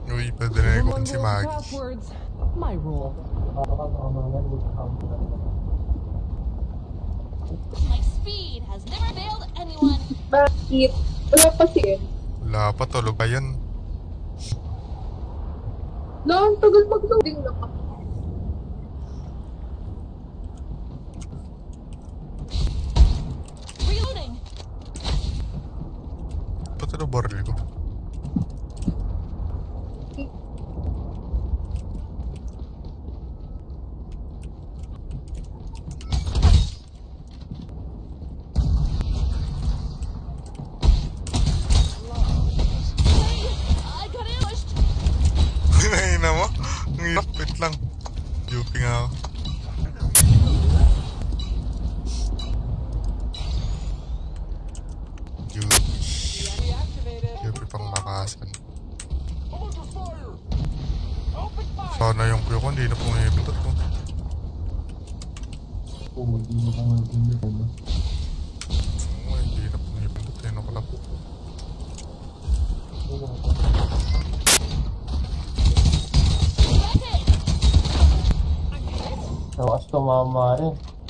Uy, pwede na ikon si Maggie. Passwords. My rule. My speed has never failed anyone. Bakit? Wala pa siya. Wala pa, tulog pa yan. Ang tagal mag-loading na ako. Reloading. Ba't ano baril ko? I got ambushed. Hinahin mo? Ang hirap, wait lang. Duping ako. Duping pang makasan. Sana yung kuya ko, hindi na pumipindot ko. Oo, hindi na kung nagpindot mo. Oo, hindi na pumipindot. Ayun ako lang. Lakas tumama rin.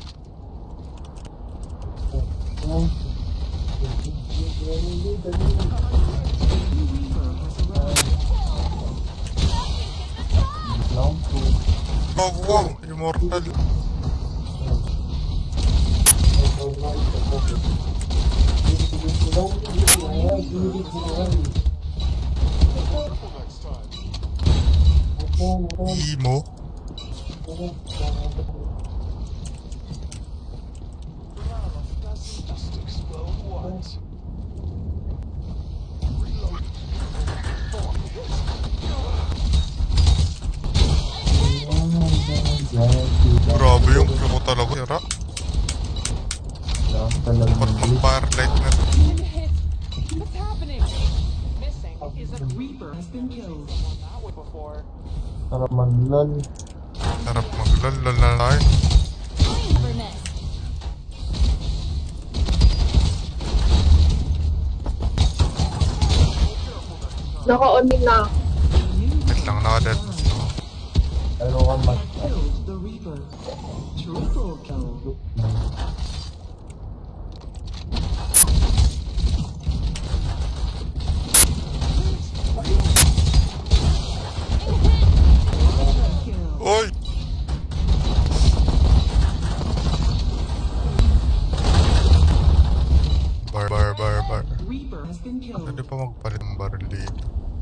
Oh, wow! Immortal! Imo? Grabe yung ko talaga. Sira. Ba't mag-firelight na? What's happening? Missing is a Reaper has been killed. Sarap maglol. Sarap maglol na tayo. Inverness. Naka-on din na. Wait lang, naka-dead. Pero ka mas. Killed the Reaper. Triple kill. Oy! Bar. Reaper has been killed. Pwede pa magpalit ng baril dito.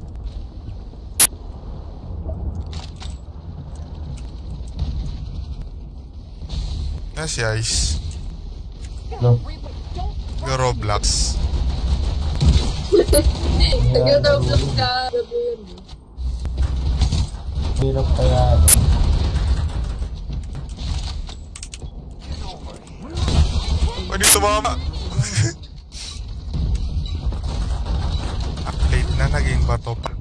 Si Ice. No. Yung Roblox. Nag-double ka. Gabi yun. Hirap kaya. Pwede tumama. Update na naging bato pa.